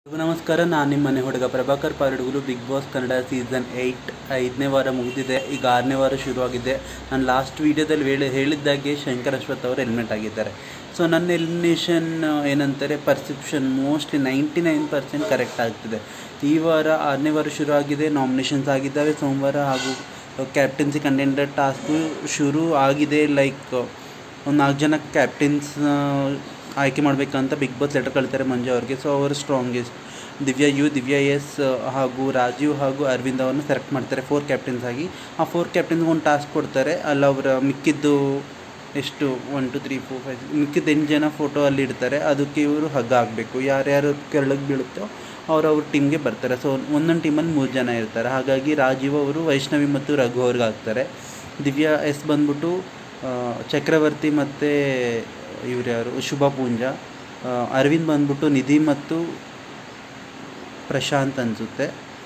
ನಮಸ್ಕಾರ, ನಾನು ನಿಮ್ಮ ಮನೆ ಹುಡುಗ ಪ್ರಭಾಕರ್ ಪಾರಡುಗುಲು. ಬಿಗ್ ಬಾಸ್ ಕನ್ನಡ ಸೀಸನ್ 8 5ನೇ ವಾರ ಮುಗಿದಿದೆ. ಈಗ 6ನೇ ವಾರ ಶುರುವಾಗಿದೆ. ನಾನು ಲಾಸ್ಟ್ ವೀಡಿಯೋದಲ್ಲಿ ಹೇಳಿದ್ದಾಗೆ ಶಂಕರ್ ಅಶ್ವಥ್ ಅವರು ಎಲಿಮಿನೇಟ್ ಆಗಿದ್ದಾರೆ. ಸೊ ನನ್ನ ಎಲಿಮಿನೇಷನ್ ಏನಂತಾರೆ, ಪರ್ಸೆಪ್ಷನ್ ಮೋಸ್ಟ್ಲಿ 99% ಕರೆಕ್ಟ್ ಆಗ್ತಿದೆ. ಈ ವಾರ 6ನೇ ವಾರ ಶುರು ಆಗಿದೆ, ನಾಮಿನೇಷನ್ಸ್ ಆಗಿದ್ದಾವೆ ಸೋಮವಾರ, ಹಾಗೂ ಕ್ಯಾಪ್ಟನ್ಸಿ ಕಂಟೆಂಡರ್ ಟಾಸ್ಕು ಶುರು ಆಗಿದೆ. ಲೈಕ್ ಒಂದು 4 ಜನ ಕ್ಯಾಪ್ಟನ್ಸ್ ಆಯ್ಕೆ ಮಾಡಬೇಕಂತ ಬಿಗ್ ಬಾಸ್ ಲೆಟರ್ ಕಳಿತಾರೆ ಮಂಜು ಅವ್ರಿಗೆ. ಸೊ ಅವರು ಸ್ಟ್ರಾಂಗೆಸ್ಟ್ ದಿವ್ಯಾ ಎಸ್ ಹಾಗೂ ರಾಜೀವ್ ಹಾಗೂ ಅರವಿಂದ್ ಅವರನ್ನು ಸೆಲೆಕ್ಟ್ ಮಾಡ್ತಾರೆ 4 ಕ್ಯಾಪ್ಟನ್ಸ್ ಆಗಿ. ಆ 4 ಕ್ಯಾಪ್ಟನ್ಸ್ಗೆ ಒಂದು ಟಾಸ್ಕ್ ಕೊಡ್ತಾರೆ. ಅಲ್ಲಿ ಅವರ ಮಿಕ್ಕಿದ್ದು ಎಷ್ಟು 1 2 3 4 5 ಮಿಕ್ಕಿದ್ದು 8 ಜನ ಫೋಟೋ ಅಲ್ಲಿ ಇಡ್ತಾರೆ. ಅದಕ್ಕೆ ಇವರು ಹಗ್ಗ ಆಗಬೇಕು. ಯಾರ್ಯಾರು ಕೆಳಗೆ ಬೀಳುತ್ತೋ ಅವ್ರ ಟೀಮ್ಗೆ ಬರ್ತಾರೆ. ಸೊ ಒಂದೊಂದು ಟೀಮಲ್ಲಿ 3 ಜನ ಇರ್ತಾರೆ. ಹಾಗಾಗಿ ರಾಜೀವ್ ಅವರು ವೈಷ್ಣವಿ ಮತ್ತು ರಘು ಅವ್ರಿಗೆ ಹಾಕ್ತಾರೆ. ದಿವ್ಯಾ ಎಸ್ ಬಂದ್ಬಿಟ್ಟು ಚಕ್ರವರ್ತಿ ಮತ್ತು ಇವ್ರು ಯಾರು ಶುಭ ಪೂಂಜಾ. ಅರವಿಂದ್ ಬಂದ್ಬಿಟ್ಟು ನಿಧಿ ಮತ್ತು ಪ್ರಶಾಂತ್ ಅನಿಸುತ್ತೆ.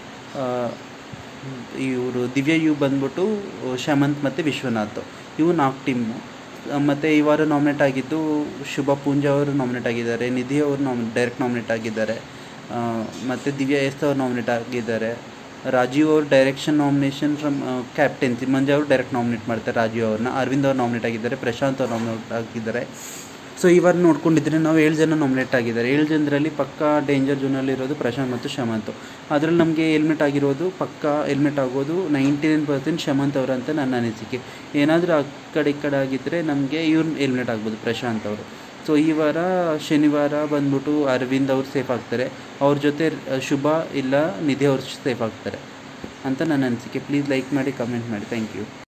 ಇವರು ದಿವ್ಯಾ ಬಂದ್ಬಿಟ್ಟು ಶಮಂತ್ ಮತ್ತು ವಿಶ್ವನಾಥ್. ಇವು 4 ಟೀಮು. ಮತ್ತು ಈ ವಾರ ನಾಮಿನೇಟ್ ಆಗಿದ್ದು ಶುಭ ಪೂಂಜಾ ಅವರು ನಾಮಿನೇಟ್ ಆಗಿದ್ದಾರೆ, ನಿಧಿ ಅವರು ಡೈರೆಕ್ಟ್ ನಾಮಿನೇಟ್ ಆಗಿದ್ದಾರೆ, ಮತ್ತು ದಿವ್ಯಾ ಎಸ್ ಅವರು ನಾಮಿನೇಟ್ ಆಗಿದ್ದಾರೆ. ರಾಜೀವ್ ಅವರು direction nomination from captaincy, Manju ಅವರು ಡೈರೆಕ್ಟ್ ನಾಮಿನೇಟ್ ಮಾಡ್ತಾರೆ ರಾಜೀವ್ ಅವ್ರನ್ನ. ಅರವಿಂದ್ ಅವರು ನಾಮಿನೇಟ್ ಆಗಿದ್ದಾರೆ, ಪ್ರಶಾಂತ್ ಅವರು ನಾಮಿನೇಟ್ ಆಗಿದ್ದಾರೆ. ಸೊ ಈ ವಾರ ನೋಡ್ಕೊಂಡಿದ್ರೆ ನಾವು 7 ಜನ ನಾಮಿನೇಟ್ ಆಗಿದ್ದಾರೆ. 7 ಜನರಲ್ಲಿ ಪಕ್ಕಾ ಡೇಂಜರ್ ಝೋನಲ್ಲಿರೋದು ಪ್ರಶಾಂತ್ ಮತ್ತು ಶಮಂತ್. ಅದರಲ್ಲಿ ನಮಗೆ ಎಲಿಮಿನೇಟ್ ಆಗಿರೋದು ಪಕ್ಕಾ ಎಲಿಮಿನೇಟ್ ಆಗೋದು 99% ಶಮಂತ್ ಅವರು ಅಂತ ನನ್ನ ಅನಿಸಿಕೆ. ಏನಾದರೂ ಆ ಕಡೆ ಈ ಕಡೆ ಆಗಿದ್ದರೆ ನಮಗೆ ಇವ್ರು ಎಲಿಮಿನೇಟ್ ಆಗ್ಬೋದು, ಪ್ರಶಾಂತ್ ಅವರು. ಸೊ ಈ ವಾರ ಶನಿವಾರ ಬಂದ್ಬಿಟ್ಟು ಅರವಿಂದ್ ಅವರು ಸೇಫ್ ಆಗ್ತಾರೆ. ಅವ್ರ ಜೊತೆ ಶುಭ ಇಲ್ಲ ನಿಧಿ ಅವರು ಸೇಫ್ ಆಗ್ತಾರೆ ಅಂತ ನನ್ನ ಅನಿಸಿಕೆ. ಪ್ಲೀಸ್ ಲೈಕ್ ಮಾಡಿ, ಕಮೆಂಟ್ ಮಾಡಿ. Thank you.